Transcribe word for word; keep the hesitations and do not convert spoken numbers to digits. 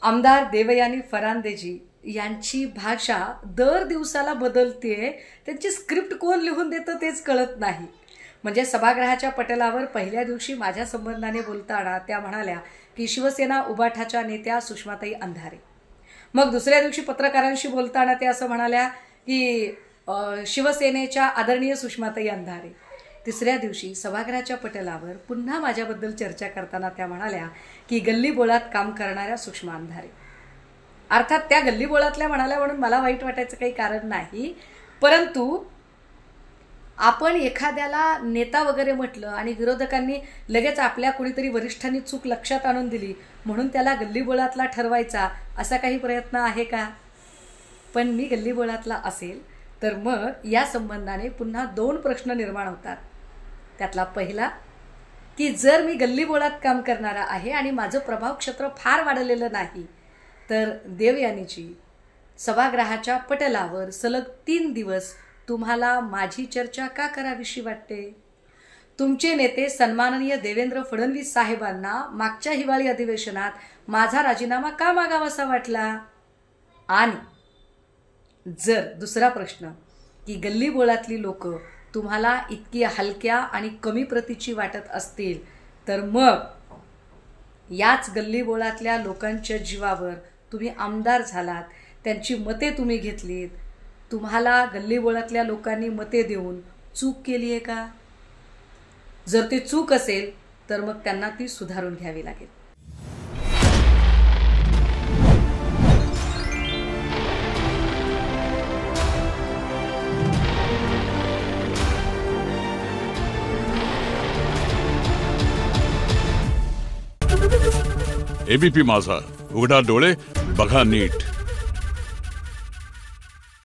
आमदार देवयानी फरांदेजी यांची भाषा दर दिवसाला बदलते। त्यांची स्क्रिप्ट कोण लिहून देतं तेच कळत नाही। म्हणजे सभागृहाच्या पटलावर पहिल्या दिवशी माझ्या संबंधाने बोलताना त्या म्हणाल्या की शिवसेना उबाठाच्या नेत्या सुषमाताई अंधारे। मग दुसऱ्या दिवशी पत्रकारांशी बोलताना त्या असं म्हणाल्या की शिवसेनेच्या आदरणीय सुषमाताई अंधारे। तिसऱ्या दिवशी सभागृहाच्या पटलावर पुन्हा माझ्याबद्दल चर्चा करताना त्या म्हणाल्या की गल्लीबोळात काम करणाऱ्या सुषमा अंधारे। अर्थात त्या गल्लीबोळातल्या म्हणाल्या म्हणून मला वाईट वाटायचं काही कारण नाही, परंतु आपण एखाद्याला नेता वगैरे म्हटलं आणि विरोधकांनी लगेच आपल्या कोणीतरी वरिष्ठांनी चूक लक्षात आणून दिली म्हणून त्याला गल्लीबोळातला ठरवायचा असा काही प्रयत्न आहे का? पण मी गल्लीबोळातला असेल तर मग या संबंधाने पुन्हा दोन प्रश्न निर्माण होतात। त्यातला पहिला की जर मी गल्लीबोळात काम करणारा आहे आणि माझं प्रभाव क्षेत्र फार वाढलेलं नाही तर देवयानीची सभागृहाच्या पटलावर सलग तीन दिवस तुम्हाला माझी चर्चा का करावीशी वाटते? तुमचे नेते सन्माननीय देवेंद्र फडणवीस साहेबांना मागच्या हिवाळी अधिवेशनात माझा राजीनामा का मागावासा वाटला? आणि जर दुसरा प्रश्न की गल्लीबोळातली लोक तुम्हाला इतकी हलक्या आणि कमी प्रतीची वाटत असतील तर मग याच गल्लीबोळातल्या लोकांच्या जीवावर तुम्ही आमदार झालात, त्यांची मते तुम्ही घेतलीत, तुम्हाला गल्लीबोळातल्या लोकांनी मते देऊन चूक केली आहे का? जर ते चूक असेल तर मग त्यांना ती सुधारून घ्यावी लागेल। एबीपी माझा, उघडा डोळे बघा नीट।